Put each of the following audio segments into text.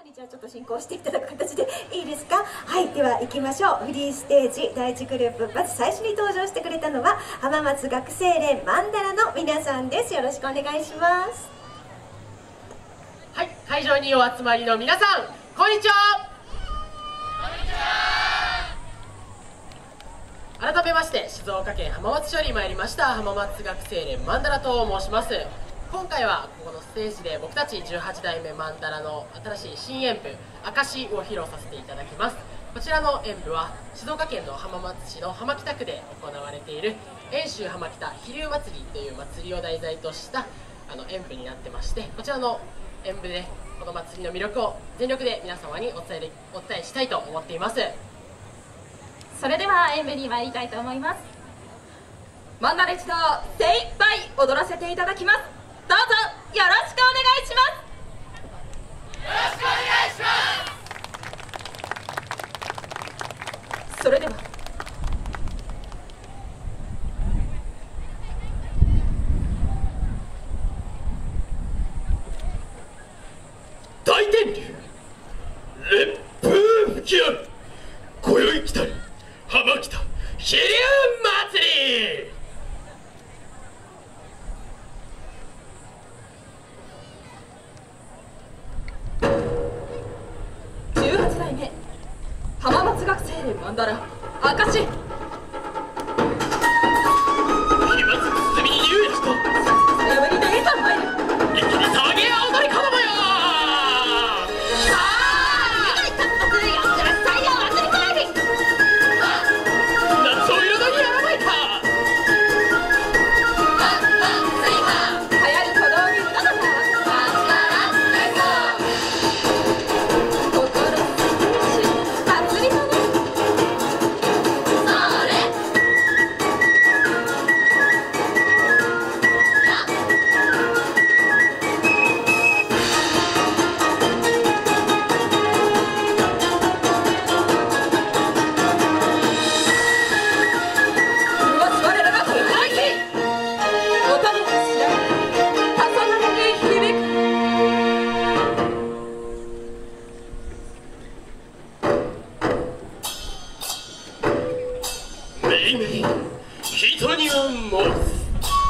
にじゃあちょっと進行していただく形でいいですか。はい、では行きましょう。フリーステージ第1グループ、まず最初に登場してくれたのは浜松学生連マンダラの皆さんです。よろしくお願いします。 はい、会場にお集まりの皆さん、こんにちは。改めまして静岡県浜松市より参りました浜松学生連マンダラと申します。今回はここのステージで僕たち18代目マンダラの新しい新演舞「証」を披露させていただきます。こちらの演舞は静岡県の浜松市の浜北区で行われている遠州浜北飛龍祭りという祭りを題材とした演舞になってまして、こちらの演舞でこの祭りの魅力を全力で皆様にお伝えしたいと思っています。 それでは演舞に参りたいと思います。マンダラ一同精一杯踊らせていただきます。どうぞよろしくお願いします。よろしくお願いします。それでは大天竜烈風吹き荒れ今宵来たる浜北飛龍祭り。 18代目浜松学生連マンダラ証。 飛沫包みに竜やしと山に出たまいる。 一気に騒げや踊り子供よ。 さあ一発やってらっしゃいよ祭りくらいで。 夏を彩りやらないか。 流行る鼓動に歌ださ。心祭りのね。 めいめい人には申す。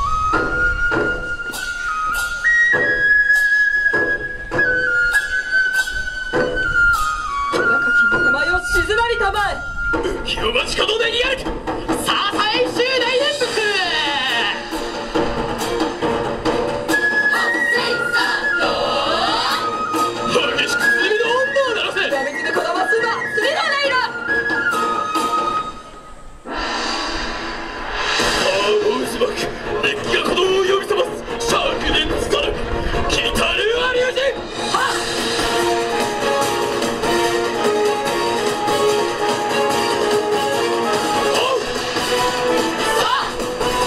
若き名前を静まりたまえ。 浮世町角でにあるか。さあさ演習大演舞。激しくすみの女を鳴らせ。 がめきでこだますんだ釣りの音色。 渦巻く熱気が鼓動を呼び覚ます灼熱たる来たるは龍神。はっさあ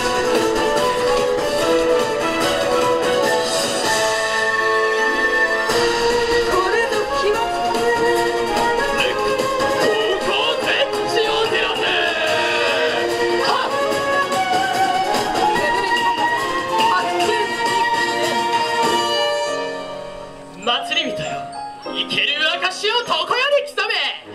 これぞ気の烈火高校天地を照らせ。はっ眠りに発見に祭り人よ生ける証を床屋に刻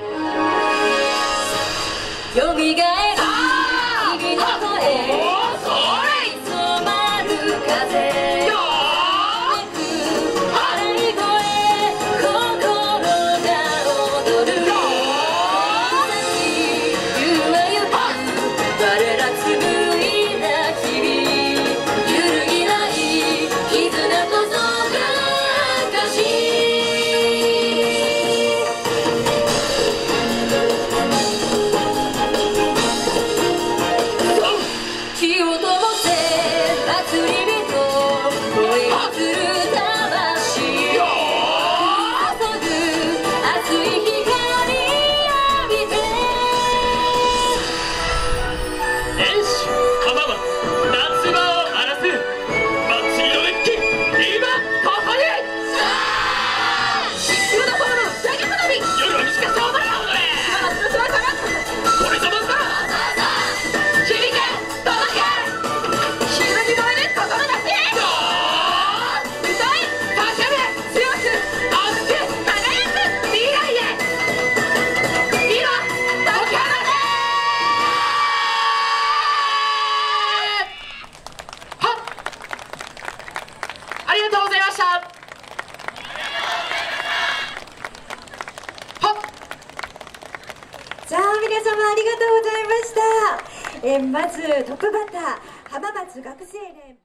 め。 よみがえる君の声。 おそれ染まる風。 よ笑い声心が踊る。ゆわゆく我ら紡いだ日々。揺るぎない絆こそが証。消さあ皆様ありがとうございました。まずトップバッター浜松学生連